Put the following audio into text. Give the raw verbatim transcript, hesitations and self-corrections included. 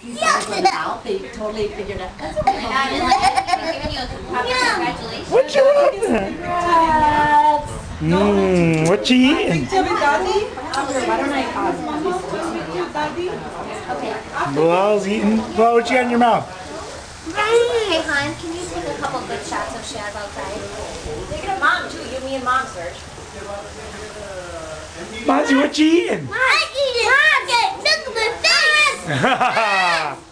Out. They totally figured it. That's okay. Congratulations. What you want there? Mmm, what you eating? Why don't I Okay. Bilal's eating. Bilal, what you got in your mouth? Hey, hon, can you take a couple good shots of Shab outside? Take it to mom too. You, me, and mom, Serge. Mozzie, what you eating? I'm eating. Mom, get look at my face.